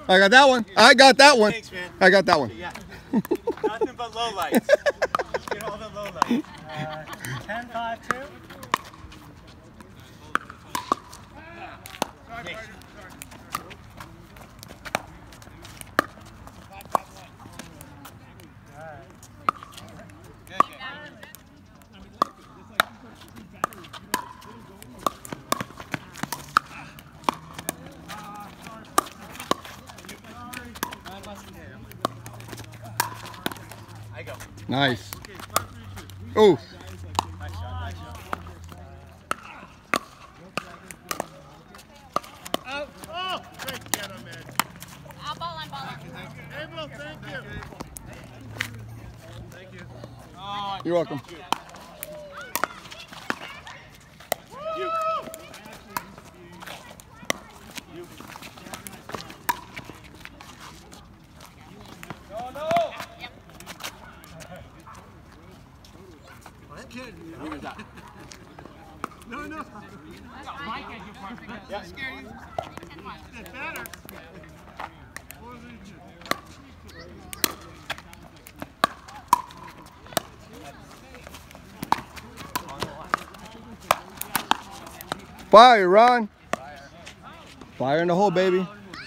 I got that one. I got that one. Thanks, man. I got that one. Yeah. Nothing but low lights. Just get all the low lights. 10-5-2. I go. Nice. Oh. Nice shot, nice shot. Out. Oh, great get him, man. I'll ball on ball on. Abel, thank you. Thank you. Oh, You're welcome. You. You. No, no. Yep. What kid? Who was that? No, no. Mike as your partner. Yeah. Scare you. It's better. Fire, Ron. Fire in the hole, baby.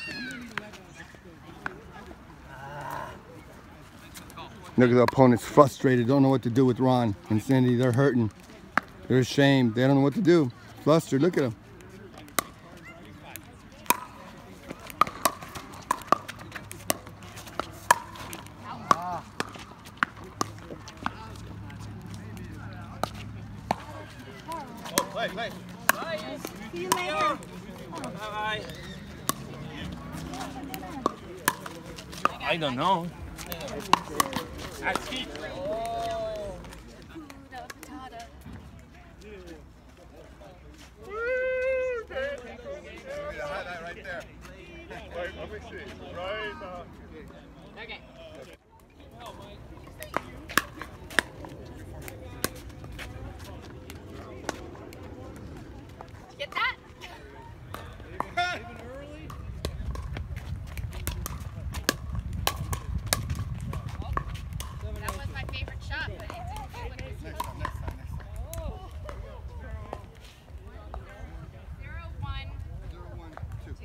Look at the opponents frustrated, don't know what to do with Ron and Cindy. They're hurting. They're ashamed. They don't know what to do. Flustered, look at them. Oh, play, play. See you later. Bye. I don't know. That's Keith. Right there. Wait, let me see. Right. Okay. Get that? That was my favorite shot, but it didn't go with it. Next time, next time, next time. 0-1. 0-1-2.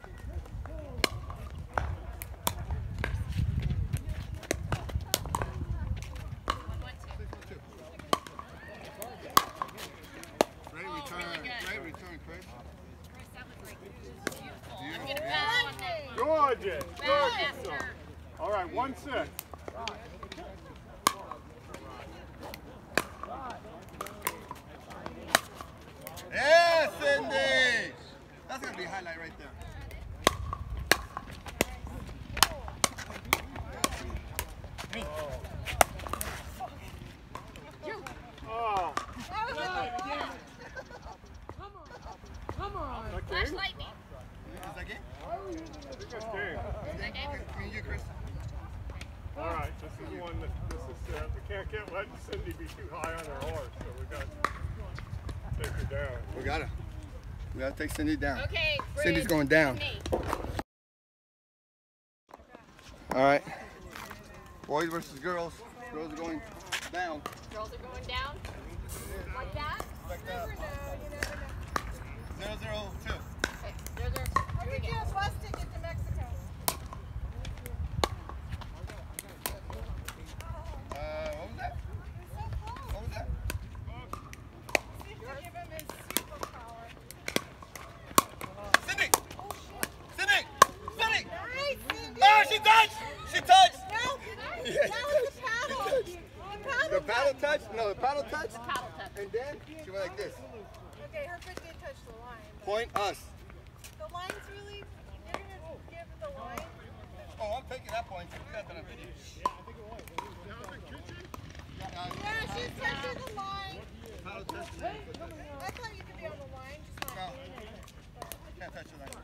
Great return. Great return, Chris. I'm gonna pass on that. Gorgeous. Pass faster. All right, 1-6. Yeah, Cindy! That's going to be a highlight right there. Oh. Come on. Okay. Flashlight me. Is that game? Oh, I think that's game. Is that game? Me and you, Chris. All right, this is the one that we can't let Cindy be too high on her horse, so we got to take her down. We gotta take Cindy down. Okay, Cindy's going down. Me. All right. Boys versus girls. Girls are going down. Girls are going down. Like that? Like that. 0-0-2. Okay, there's our. Here we go. Bus ticket to Mexico. What was that? What was that? See if they give him his superpower. Cindy! Cindy! Cindy! Nice, Cindy! Oh, she touched! She touched! No, that was the paddle. The paddle touch? No, the paddle touch. Paddle touch. And then she went like this. Okay, her foot did touch the line. Point us. The line's really, you're going to give the line. Oh, I'm taking that point. You got that on video. Yeah, she's touching the line. Paddle touch. I thought you could be on the line, just not No. in it. Can't touch the line.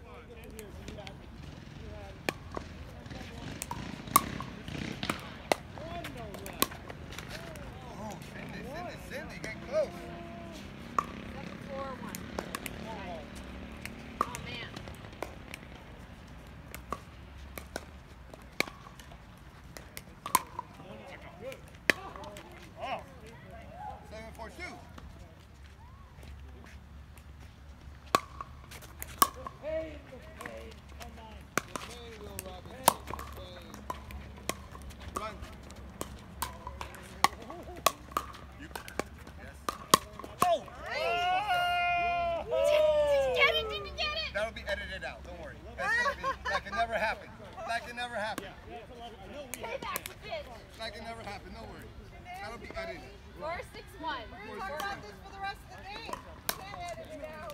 Oh, Cindy, get close. 7-4-1. Oh man. two. Run. Oh! Did you get it? Did you get it? That'll be edited out. Don't worry. That can never happen. That can never happen. Payback's a bitch. That can never happen. Don't worry. That'll be edited. Score 6-1. We're gonna talk about this for the rest of the game. Can't edit it out.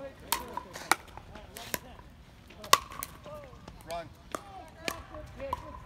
Run.